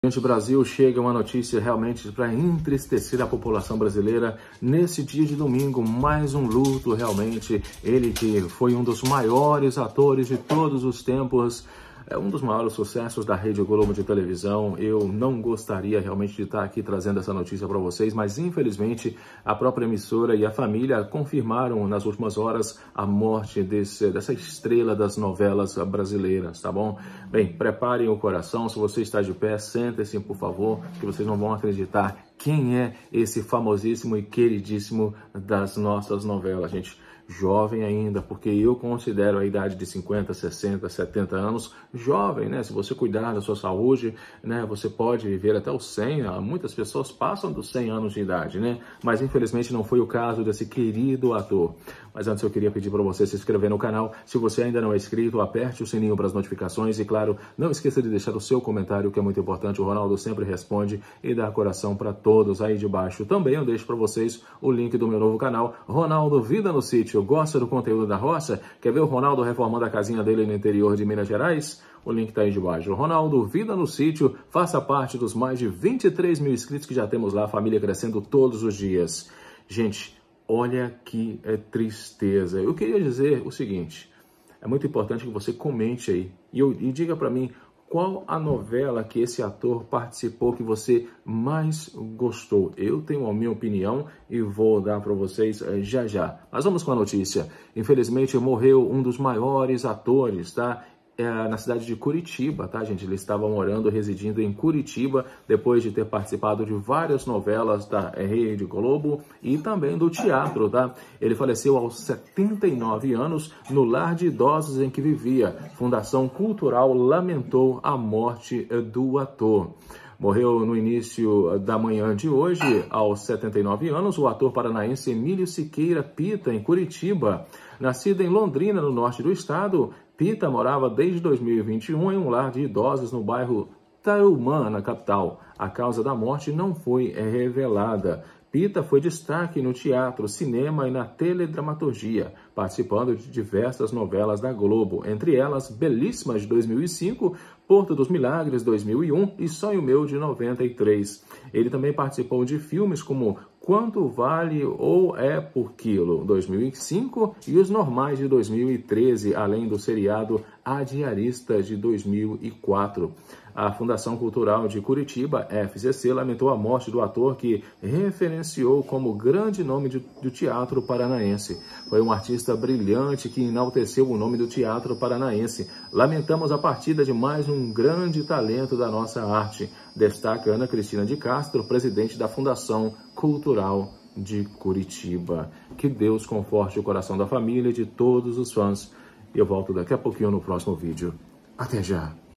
Gente, Brasil, chega uma notícia realmente para entristecer a população brasileira nesse dia de domingo, mais um luto realmente. Ele que foi um dos maiores atores de todos os tempos, é um dos maiores sucessos da Rede Globo de televisão. Eu não gostaria realmente de estar aqui trazendo essa notícia para vocês, mas infelizmente a própria emissora e a família confirmaram nas últimas horas a morte dessa estrela das novelas brasileiras, tá bom? Bem, preparem o coração, se você está de pé, sentem-se por favor, que vocês não vão acreditar quem é esse famosíssimo e queridíssimo das nossas novelas, gente. Jovem ainda, porque eu considero a idade de 50, 60, 70 anos jovem, né? Se você cuidar da sua saúde, né, você pode viver até os 100, muitas pessoas passam dos 100 anos de idade, né? Mas infelizmente não foi o caso desse querido ator. Mas antes eu queria pedir para você se inscrever no canal. Se você ainda não é inscrito, aperte o sininho para as notificações e, claro, não esqueça de deixar o seu comentário, que é muito importante. O Ronaldo sempre responde e dá coração para todos aí de baixo. Também eu deixo para vocês o link do meu novo canal, Ronaldo Vida no Sítio. Gosta do conteúdo da roça? Quer ver o Ronaldo reformando a casinha dele no interior de Minas Gerais? O link está aí de baixo. Ronaldo Vida no Sítio, faça parte dos mais de 23 mil inscritos que já temos lá, a família crescendo todos os dias. Gente, olha que tristeza. Eu queria dizer o seguinte, é muito importante que você comente aí e diga para mim qual a novela que esse ator participou que você mais gostou. Eu tenho a minha opinião e vou dar para vocês já já. Mas vamos com a notícia. Infelizmente morreu um dos maiores atores, tá? Na cidade de Curitiba, tá, gente? Ele estava morando, residindo em Curitiba, depois de ter participado de várias novelas da Rede Globo e também do teatro, tá? Ele faleceu aos 79 anos no lar de idosos em que vivia. Fundação Cultural lamentou a morte do ator. Morreu no início da manhã de hoje, aos 79 anos, o ator paranaense Emílio Siqueira Pita, em Curitiba. Nascido em Londrina, no norte do estado, Pita morava desde 2021 em um lar de idosos no bairro Tarumã, na capital. A causa da morte não foi revelada. Pita foi destaque no teatro, cinema e na teledramaturgia, participando de diversas novelas da Globo, entre elas Belíssimas, de 2005, Porto dos Milagres, 2001 e Sonho Meu, de 93. Ele também participou de filmes como Quanto Vale ou É por Quilo, 2005, e Os Normais, de 2013, além do seriado A Diarista, de 2004. A Fundação Cultural de Curitiba, FCC, lamentou a morte do ator que referenciou como grande nome do teatro paranaense. Foi um artista brilhante que enalteceu o nome do teatro paranaense. Lamentamos a partida de mais um grande talento da nossa arte, destaca Ana Cristina de Castro, presidente da Fundação Cultural de Curitiba. Que Deus conforte o coração da família e de todos os fãs. Eu volto daqui a pouquinho no próximo vídeo. Até já!